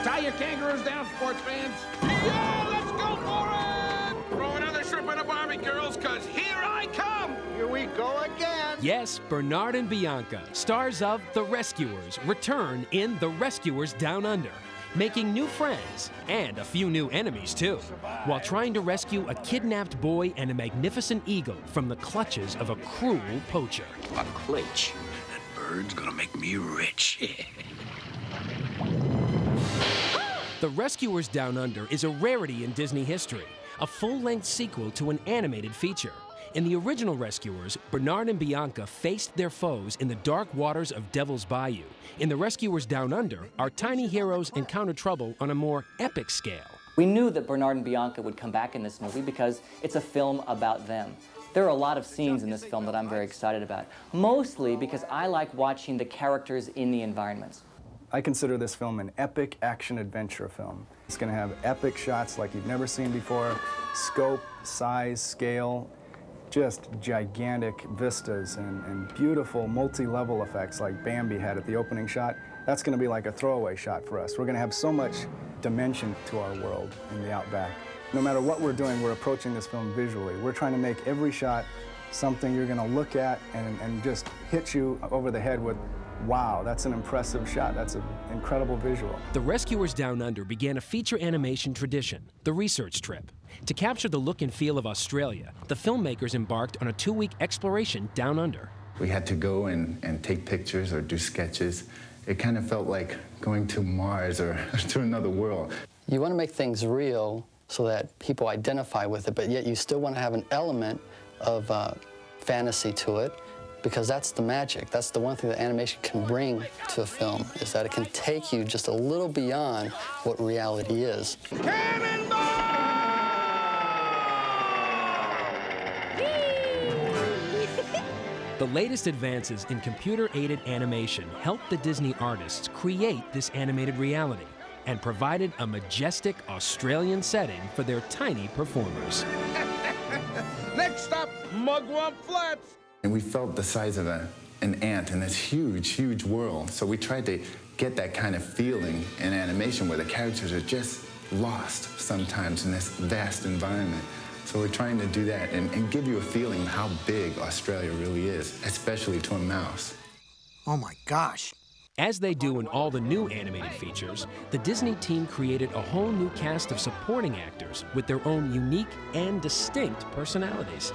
Tie your kangaroos down, sports fans. Yeah, let's go for it! Throw another shrimp in a Barbie, girls, because here I come! Here we go again! Yes, Bernard and Bianca, stars of The Rescuers, return in The Rescuers Down Under, making new friends and a few new enemies, too, while trying to rescue a kidnapped boy and a magnificent eagle from the clutches of a cruel poacher. A clinch. That bird's gonna make me rich. The Rescuers Down Under is a rarity in Disney history, a full-length sequel to an animated feature. In the original Rescuers, Bernard and Bianca faced their foes in the dark waters of Devil's Bayou. In The Rescuers Down Under, our tiny heroes encounter trouble on a more epic scale. We knew that Bernard and Bianca would come back in this movie because it's a film about them. There are a lot of scenes in this film that I'm very excited about, mostly because I like watching the characters in the environments. I consider this film an epic action-adventure film. It's going to have epic shots like you've never seen before, scope, size, scale, just gigantic vistas and beautiful multi-level effects like Bambi had at the opening shot. That's going to be like a throwaway shot for us. We're going to have so much dimension to our world in the outback. No matter what we're doing, we're approaching this film visually. We're trying to make every shot something you're going to look at and just hit you over the head with, wow, that's an impressive shot. That's an incredible visual. The Rescuers Down Under began a feature animation tradition, the research trip. To capture the look and feel of Australia, the filmmakers embarked on a 2-week exploration down under. We had to go and take pictures or do sketches. It kind of felt like going to Mars or to another world. You want to make things real so that people identify with it, but yet you still want to have an element of fantasy to it, because that's the magic. That's the one thing that animation can bring to a film, is that it can take you just a little beyond what reality is. The latest advances in computer-aided animation helped the Disney artists create this animated reality and provided a majestic Australian setting for their tiny performers. Next up, Mugwump Flats. And we felt the size of an ant in this huge, huge world. So we tried to get that kind of feeling in animation where the characters are just lost sometimes in this vast environment. So we're trying to do that and give you a feeling of how big Australia really is, especially to a mouse. Oh my gosh. As they do in all the new animated features, the Disney team created a whole new cast of supporting actors with their own unique and distinct personalities.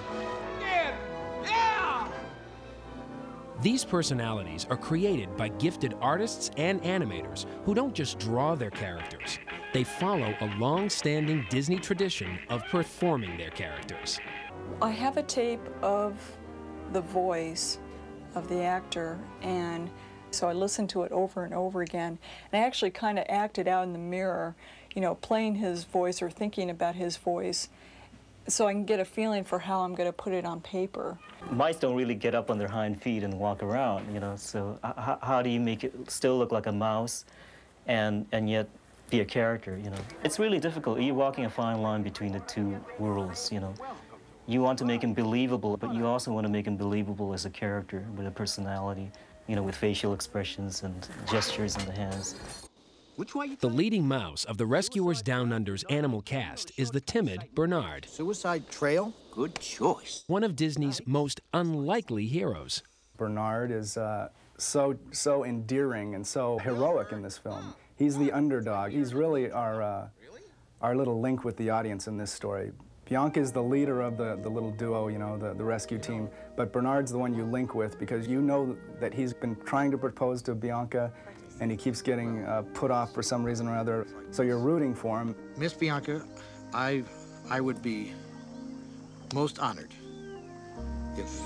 These personalities are created by gifted artists and animators who don't just draw their characters. They follow a long-standing Disney tradition of performing their characters. I have a tape of the voice of the actor, and so I listened to it over and over again. And I actually kind of acted out in the mirror, you know, playing his voice or thinking about his voice, so I can get a feeling for how I'm going to put it on paper. Mice don't really get up on their hind feet and walk around, you know, so how do you make it still look like a mouse and yet be a character, you know? It's really difficult. You're walking a fine line between the two worlds, you know. You want to make him believable, but you also want to make him believable as a character with a personality, you know, with facial expressions and gestures in the hands. The leading mouse of the Rescuers Down Under's animal cast is the timid Bernard. Suicide Trail? Good choice. One of Disney's most unlikely heroes. Bernard is so endearing and so heroic in this film. He's the underdog. He's really our little link with the audience in this story. Bianca is the leader of the little duo, you know, the rescue team, but Bernard's the one you link with because you know that he's been trying to propose to Bianca and he keeps getting put off for some reason or other, so you're rooting for him. Miss Bianca, I would be most honored if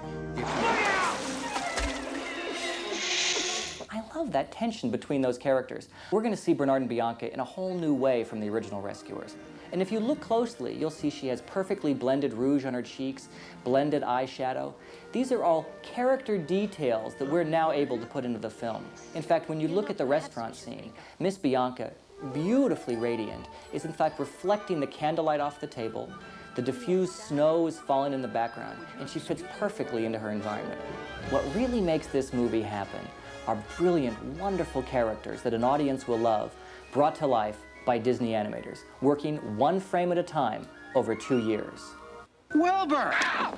I love that tension between those characters. We're going to see Bernard and Bianca in a whole new way from the original Rescuers. And if you look closely, you'll see she has perfectly blended rouge on her cheeks, blended eyeshadow. These are all character details that we're now able to put into the film. In fact, when you look at the restaurant scene, Miss Bianca, beautifully radiant, is in fact reflecting the candlelight off the table. The diffused snow is falling in the background, and she fits perfectly into her environment. What really makes this movie happen are brilliant, wonderful characters that an audience will love, brought to life by Disney animators, working one frame at a time over 2 years. Wilbur!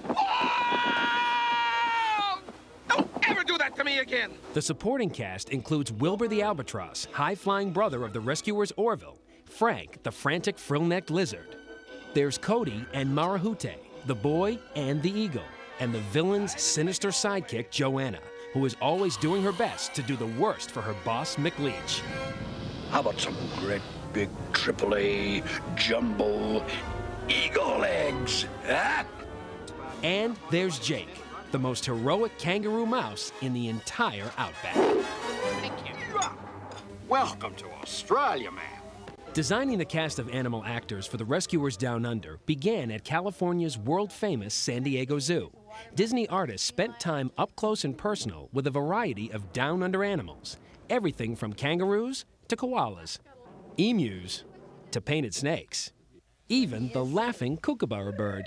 Don't ever do that to me again! The supporting cast includes Wilbur the Albatross, high-flying brother of the rescuers Orville, Frank, the frantic frill-necked lizard. There's Cody and Marahute, the boy and the eagle, and the villain's sinister sidekick, Joanna, who is always doing her best to do the worst for her boss, McLeach. How about some great big AAA jumbo eagle eggs, huh? And there's Jake, the most heroic kangaroo mouse in the entire outback. Thank you. Welcome to Australia, man. Designing the cast of animal actors for the Rescuers Down Under began at California's world-famous San Diego Zoo. Disney artists spent time up close and personal with a variety of down under animals, everything from kangaroos to koalas, emus to painted snakes, even the laughing kookaburra bird.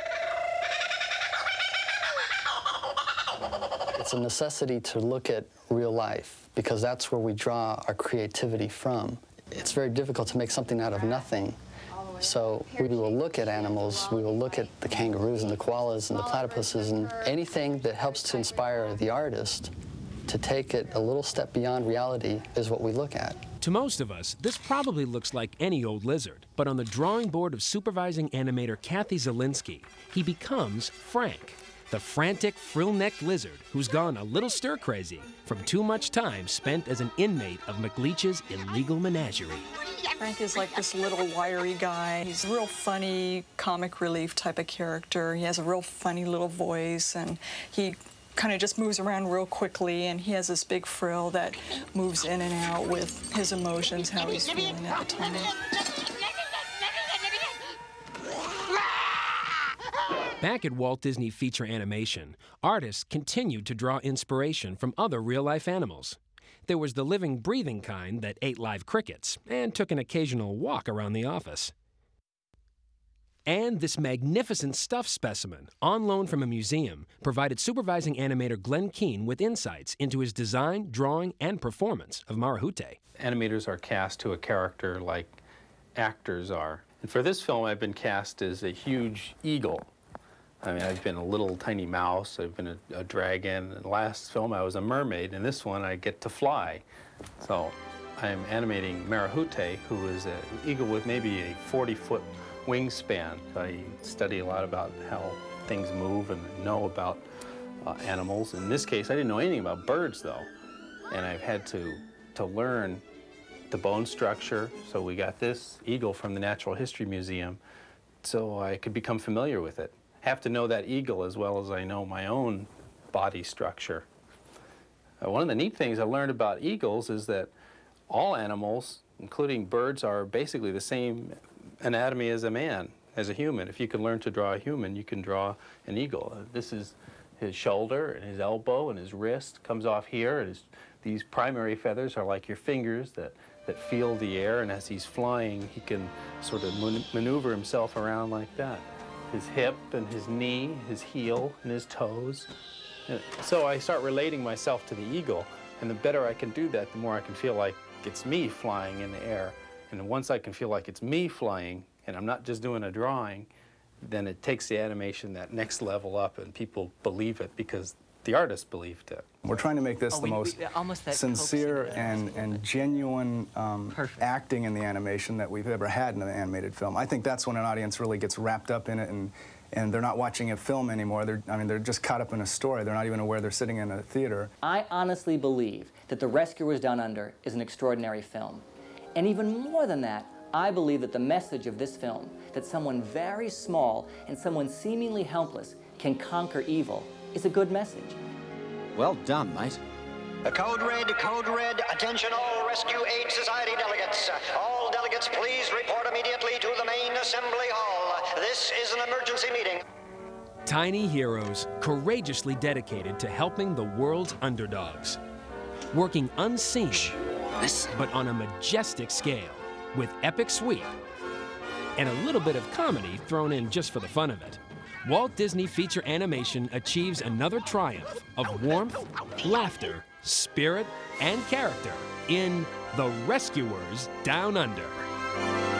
It's a necessity to look at real life because that's where we draw our creativity from. It's very difficult to make something out of nothing. So we will look at animals, we will look at the kangaroos and the koalas and the platypuses and anything that helps to inspire the artist to take it a little step beyond reality is what we look at. To most of us, this probably looks like any old lizard, but on the drawing board of supervising animator Kathy Zielinski, he becomes Frank, the frantic, frill-necked lizard who's gone a little stir-crazy from too much time spent as an inmate of McLeach's illegal menagerie. Frank is like this little wiry guy. He's a real funny, comic relief type of character. He has a real funny little voice, and he kind of just moves around real quickly, and he has this big frill that moves in and out with his emotions, how he's feeling at the time. Back at Walt Disney Feature Animation, artists continued to draw inspiration from other real-life animals. There was the living, breathing kind that ate live crickets and took an occasional walk around the office. And this magnificent stuffed specimen, on loan from a museum, provided supervising animator Glenn Keane with insights into his design, drawing, and performance of Marahute. Animators are cast to a character like actors are. And for this film, I've been cast as a huge eagle. I mean, I've been a little tiny mouse, I've been a dragon. In the last film, I was a mermaid. In this one, I get to fly. So I'm animating Marahute, who is an eagle with maybe a 40-foot wingspan. I study a lot about how things move and know about animals. In this case, I didn't know anything about birds, though. And I've had to learn the bone structure. So we got this eagle from the Natural History Museum so I could become familiar with it. Have to know that eagle as well as I know my own body structure. One of the neat things I learned about eagles is that all animals, including birds, are basically the same anatomy as a man, as a human. If you can learn to draw a human, you can draw an eagle. This is his shoulder and his elbow and his wrist comes off here. And these primary feathers are like your fingers that feel the air, and as he's flying, he can sort of maneuver himself around like that. His hip and his knee, his heel and his toes. So I start relating myself to the eagle, and the better I can do that, the more I can feel like it's me flying in the air. And once I can feel like it's me flying, and I'm not just doing a drawing, then it takes the animation that next level up, and people believe it because the artist believed it. We're trying to make this the most sincere and genuine acting in the animation that we've ever had in an animated film. I think that's when an audience really gets wrapped up in it, and they're not watching a film anymore. They're just caught up in a story. They're not even aware they're sitting in a theater. I honestly believe that The Rescuers Down Under is an extraordinary film. And even more than that, I believe that the message of this film, that someone very small and someone seemingly helpless can conquer evil, is a good message. Well done, mate. Code red, attention all Rescue Aid Society delegates. All delegates, please report immediately to the main assembly hall. This is an emergency meeting. Tiny heroes courageously dedicated to helping the world's underdogs. Working unseen, but on a majestic scale, with epic sweep, and a little bit of comedy thrown in just for the fun of it. Walt Disney Feature Animation achieves another triumph of warmth, laughter, spirit, and character in The Rescuers Down Under.